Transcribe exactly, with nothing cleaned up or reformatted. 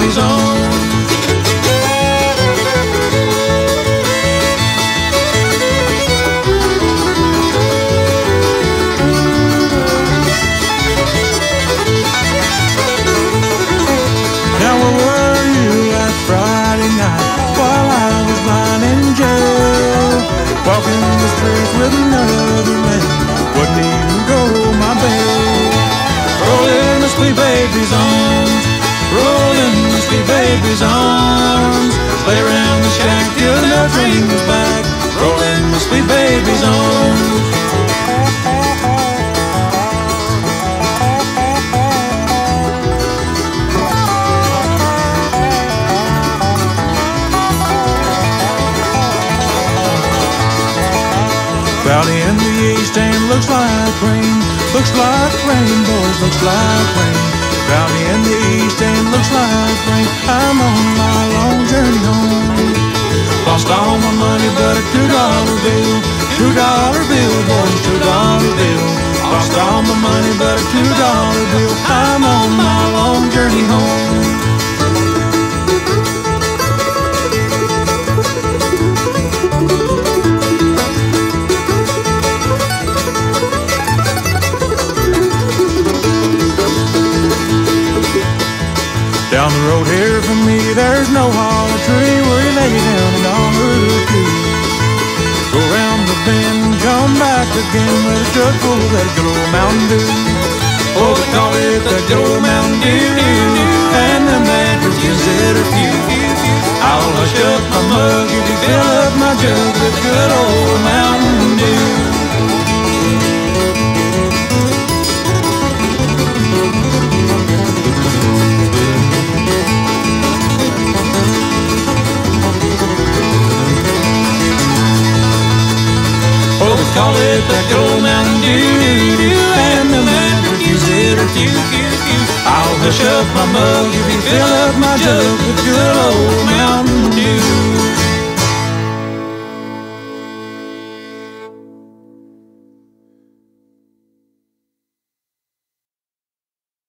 Baby's on. Now where were you last Friday night while I was lying in jail, walking the streets with another man, wouldn't even go my bail. Roll in the sweet baby's arms, roll in the sweet baby's arms, play around the shack till the dreams back, roll in the sweet baby's arms. Cloudy in the east and looks like rain, looks like rain, boys, looks like rain. Cloudy in the east and looks like rain, I'm on my long journey home. Lost all my money but a two dollar bill, two dollar bill, boys, two dollar bill. Lost all my money but a two dollar bill, I'm on my long journey home. Down the road here from me, there's no hollow tree where you lay down and on the tree. Go round the bend, come back again with a jug full of that good old Mountain Dew. Oh, they call it that good old Mountain Dew, and them that consider few. I'll hush up my mug if you fill up my jug with good old Mountain Dew. Call it that good old Mountain Dew, and the man refuse it or few, few, few. I'll hush up my mug if you fill up my jug with good old Mountain Dew.